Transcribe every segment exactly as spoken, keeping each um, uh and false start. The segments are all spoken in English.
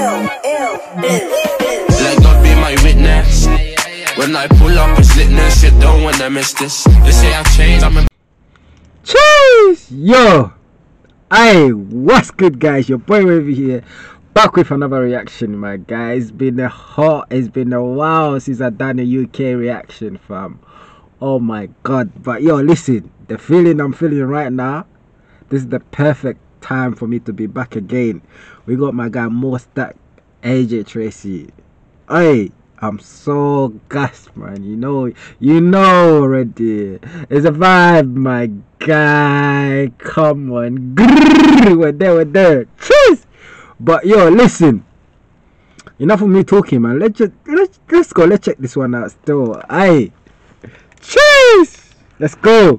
Let God be my witness. When I pull up, it's litness. You don't wanna miss this. They say I've changed. I'm a cheese. Yo, hey, what's good, guys? Your boy Wavy here, back with another reaction, my guys. It's been a hot, it's been a while since I've done a U K reaction, fam. Oh my god. But yo, listen, the feeling I'm feeling right now, this is the perfect time for me to be back again. We got my guy MoStack, A J Tracey. Hey, I'm so gassed, man. You know, you know already. It's a vibe, my guy. Come on. Grrr, we're there, we're there. Cheers. But yo, listen. Enough of me talking, man. Let's just let's let's go. Let's check this one out still. Aye. Cheers. Let's go.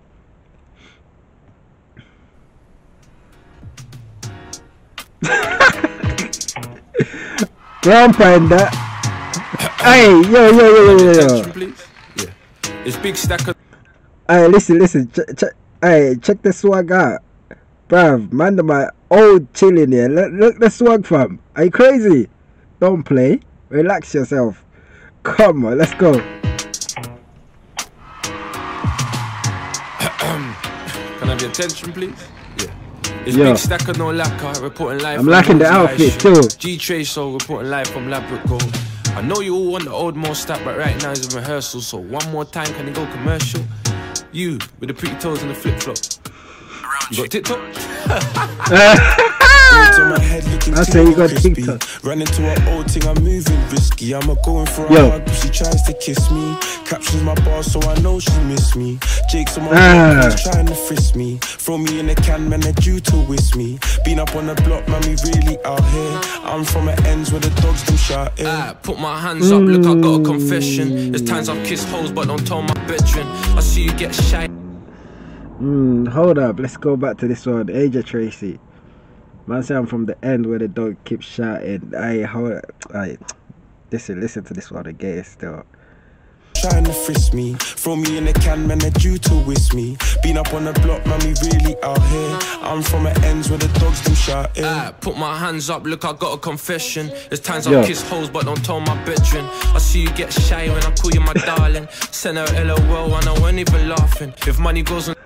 Grandpa in that. Hey, yo, yo, yo, yo, yo, yo. Yeah. It's big stack of. Hey, listen, listen. Ch ch hey, check the swag out. Bruv, man, my old chilling here. Look, look the swag, fam. Are you crazy? Don't play. Relax yourself. Come on, let's go. Can I have your attention, please? Yeah. It's Yo. big stack of no lacquer, reporting live. I'm lacking the outfit too. G Tracey reporting live from Labrador Gold. I know you all want the old MoStack, but right now it's a rehearsal. So one more time, can you go commercial? You with the pretty toes and the flip flop. You got TikTok? I say you got TikTok. Run into her old thing, I'm moving risky. I'm a going for a Yo. hug, but she tries to kiss me. Captions my bar, so I know she miss me. Jake's on my ah. back, trying to frisk me. Throw me in a can, man, they're due to whisk me. Been up on the block, man, we really out here. I'm from the ends where the dogs them shouting. I put my hands up, look, I got a confession. There's times I've kissed hoes, but don't tell my veteran. I see you get shy. Mm, hold up, let's go back to this one. A J Tracey. Man say I'm from the end where the dog keeps shouting. I hold up. I listen, listen to this one again still. Trying to frisk me, throw me in a can, man, they're due to whisk me. Been up on the block, man, we really out here. I'm from the ends where the dogs them shouting. I put my hands up, look, I got a confession. There's times Yo. I've kissed hoes, but don't tell my veteran. I see you get shy when I call you my darling. Send her L O L and I weren't even laughing. If money goes on.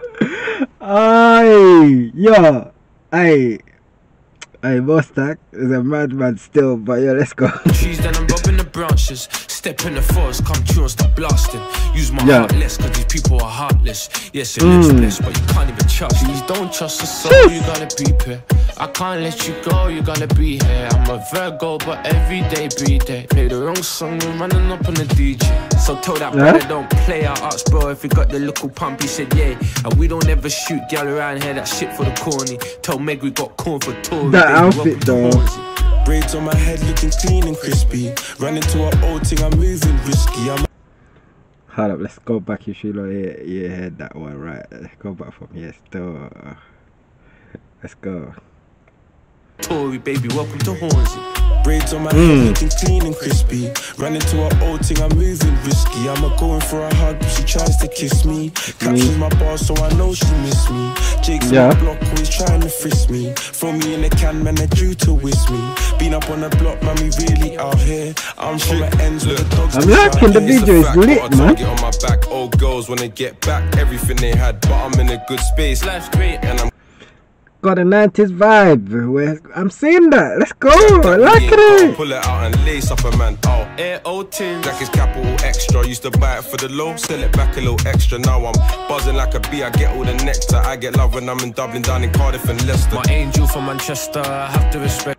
Aye, yo, aye, aye, MoStack is a madman still, but yeah, let's go. Trees, then I'm robbing the branches. Step in the forest, come true and stop blasting. Use my Yeah. heart less, cause these people are heartless. Yes, it Mm. looks blessed, but you can't even trust. Please don't trust the soul, you gotta be here. I can't let you go, you gotta be here. I'm a Virgo, but every day be there. Play the wrong song and running up on the D J. So tell that Yeah. brother don't play. I asked bro if he got the little pump, he said yeah. And we don't ever shoot gal around here, that shit for the corny. Tell Meg we got corn for Tory. That baby, outfit welcome to though. Hornsey. Braids on my head looking clean and crispy. Run into her old thing, I'm moving risky. I'm Hold up, let's go back if you know you, you heard that one right. Let's go back from here still. Let's go. Tory, baby, welcome to Hornsey. Braids on my Mm. head looking clean and crispy. Run into her old thing, I'm moving risky. I'm a going for a hug, but she tries to kiss me. Captions my bar, so I know she miss me. Jake's Yeah. on the block, always trying to frisk me. Throw me in a can, man, they're due to whisk me. Been up on the block, man, we really out here. I'm from the ends where the dogs I'm them liking the shouting. video, it's lit, man. Target on my back, old girls wanna get back everything they had, but I'm in a good space. Life's great And I'm Got a nineties vibe. Where I'm seeing that. Let's go. I like it. pull it out and lace up a man. Oh, air old tins. Jack is capital extra. Used to buy it for the low, sell it back a little extra. Now I'm buzzing like a bee. I get all the nectar. I get love when I'm in Dublin, down in Cardiff and Leicester. My angel from Manchester, I have to respect.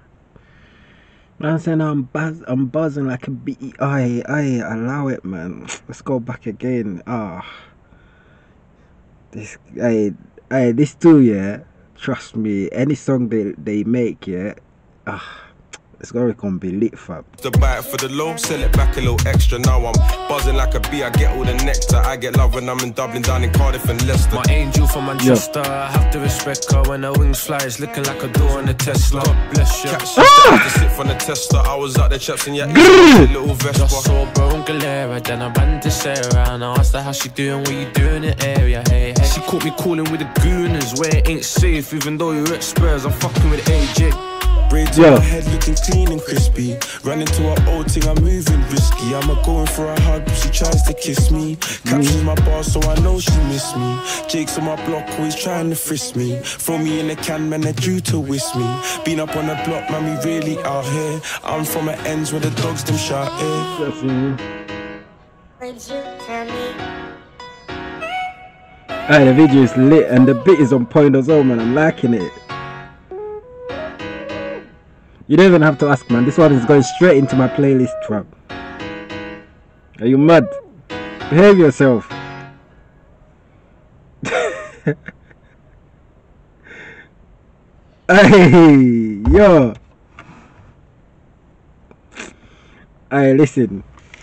Man saying I'm buzz I'm buzzing like a bee. Aye, aye, allow it, man. Let's go back again. Ah, this aye, aye, this too, yeah. Trust me, any song they they make, yeah. Ah, it's gonna come be lit, fam. To buy it for the low, sell it back a little extra. Now I'm buzzing like a bee. I get all the nectar. I get love when I'm in Dublin, down in Cardiff and Leicester. My angel from Manchester, I have to respect her. When her wings fly, it's looking like a door on a Tesla. God bless you. Catch ah! to sit from the tester. I was out there chaps and yeah, little Vespa. Just saw bro and Galera, then I ran to Sarah and I asked her how she doing, what you doing in the area, hey, hey. She caught me calling with the gooners, where it ain't safe, even though you're at Spurs, I'm fucking with A J. Braids Yo. on my head looking clean and crispy. Ran into her old thing, I'm moving risky. I'm a going for a hug, she tries to kiss me. Captures my bar, so I know she miss me. Jake's on my block, always trying to frisk me. Throw me in the can, man, they're due to whisk me. Been up on the block, man, we really out here. I'm from the ends where the dogs them shout here. Hey, the video is lit and the beat is on point as well, man. I'm liking it. You don't even have to ask, man. This one is going straight into my playlist, fam. Are you mad? Behave yourself. Hey, yo. Hey, listen.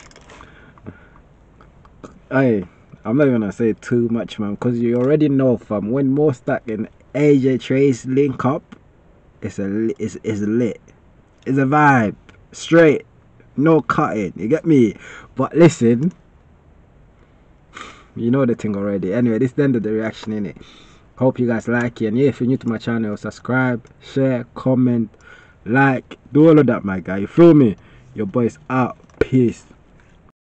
Hey, I'm not even gonna say too much, man, because you already know, fam. When MoStack and A J Tracey link up, it's a it's it's lit. It's a vibe, straight, no cutting. You get me? But listen, you know the thing already. Anyway, this is the end of the reaction, innit? Hope you guys like it. And yeah, if you're new to my channel, subscribe, share, comment, like, do all of that, my guy. You feel me? Your boy's out. Peace.